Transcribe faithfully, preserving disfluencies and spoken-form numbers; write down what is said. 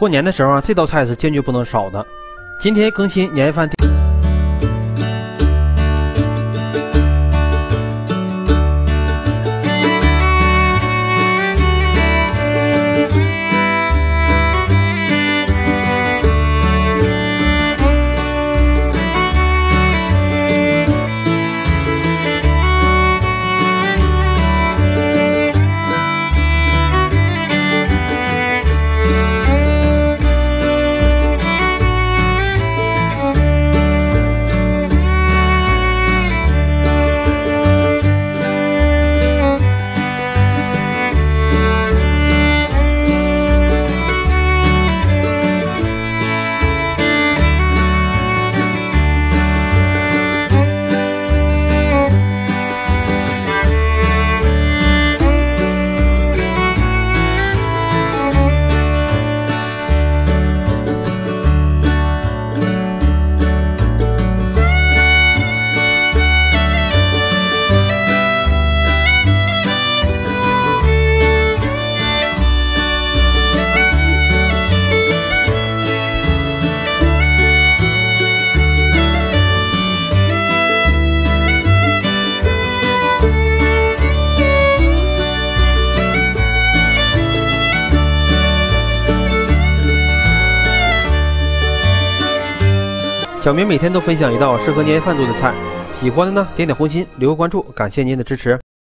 过年的时候啊，这道菜是坚决不能少的。今天更新年夜饭。小明每天都分享一道适合年夜饭做的菜，喜欢的呢点点红心，留个关注，感谢您的支持。